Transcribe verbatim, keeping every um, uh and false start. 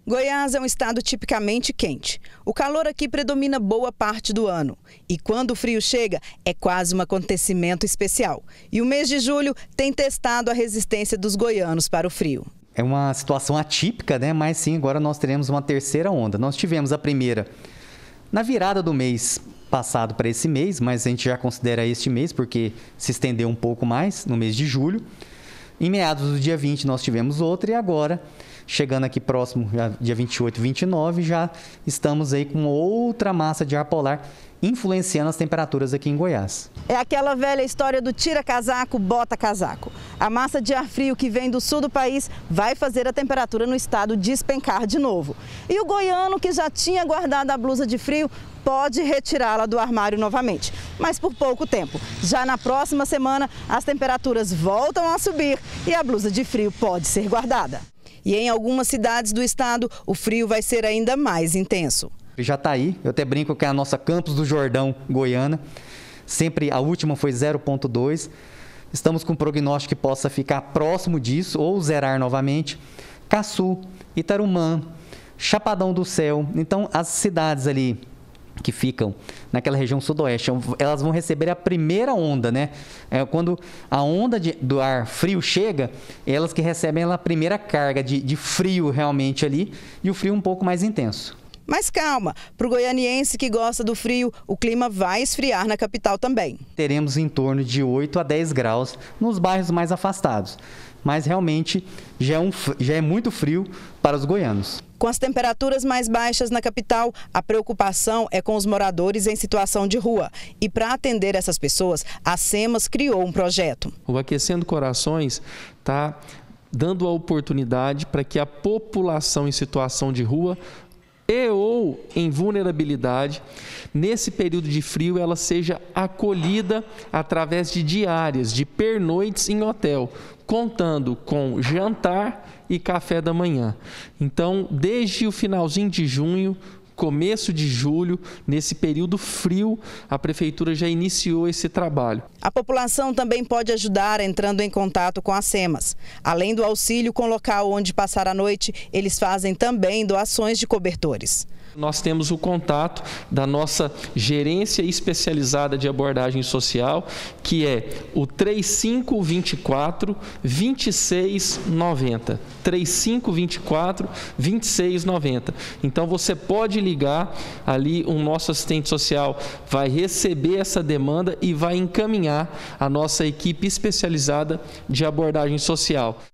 Goiás é um estado tipicamente quente. O calor aqui predomina boa parte do ano. E quando o frio chega, é quase um acontecimento especial. E o mês de julho tem testado a resistência dos goianos para o frio. É uma situação atípica, né? Mas sim, agora nós teremos uma terceira onda. Nós tivemos a primeira na virada do mês passado para esse mês, mas a gente já considera este mês porque se estendeu um pouco mais no mês de julho. Em meados do dia vinte nós tivemos outra e agora, chegando aqui próximo, dia vinte e oito, vinte e nove, já estamos aí com outra massa de ar polar influenciando as temperaturas aqui em Goiás. É aquela velha história do tira casaco, bota casaco. A massa de ar frio que vem do sul do país vai fazer a temperatura no estado despencar de novo. E o goiano que já tinha guardado a blusa de frio pode retirá-la do armário novamente, mas por pouco tempo. Já na próxima semana, as temperaturas voltam a subir e a blusa de frio pode ser guardada. E em algumas cidades do estado, o frio vai ser ainda mais intenso. Já está aí, eu até brinco que é a nossa Campos do Jordão goiana, sempre a última foi zero ponto dois, estamos com um prognóstico que possa ficar próximo disso ou zerar novamente. Caçu, Itarumã, Chapadão do Céu, então as cidades ali que ficam naquela região sudoeste, elas vão receber a primeira onda, né? É, quando a onda de, do ar frio chega, elas que recebem a primeira carga de, de frio realmente ali e o frio um pouco mais intenso. Mas calma, para o goianiense que gosta do frio, o clima vai esfriar na capital também. Teremos em torno de oito a dez graus nos bairros mais afastados, mas realmente já é, um, já é muito frio para os goianos. Com as temperaturas mais baixas na capital, a preocupação é com os moradores em situação de rua. E para atender essas pessoas, a SEMAS criou um projeto. O Aquecendo Corações está dando a oportunidade para que a população em situação de rua e ou em vulnerabilidade, nesse período de frio, ela seja acolhida através de diárias, de pernoites em hotel, contando com jantar e café da manhã. Então, desde o finalzinho de junho, começo de julho, nesse período frio, a Prefeitura já iniciou esse trabalho. A população também pode ajudar entrando em contato com a SEMAS. Além do auxílio com local onde passar a noite, eles fazem também doações de cobertores. Nós temos o contato da nossa gerência especializada de abordagem social, que é o três cinco dois quatro, dois seis nove zero. três cinco dois quatro, dois seis nove zero. Então você pode ligar, ali o nosso assistente social vai receber essa demanda e vai encaminhar a nossa equipe especializada de abordagem social.